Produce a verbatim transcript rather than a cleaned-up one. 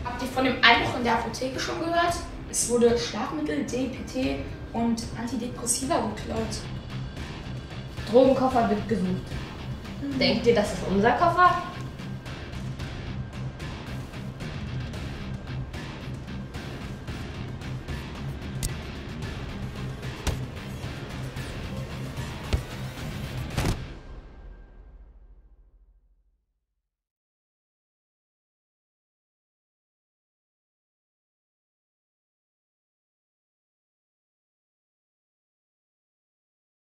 Habt ihr von dem Einbruch in der Apotheke schon gehört? Es wurde Schlafmittel, D P T und Antidepressiva geklaut. Drogenkoffer wird gesucht. Mhm. Denkt ihr, das ist unser Koffer?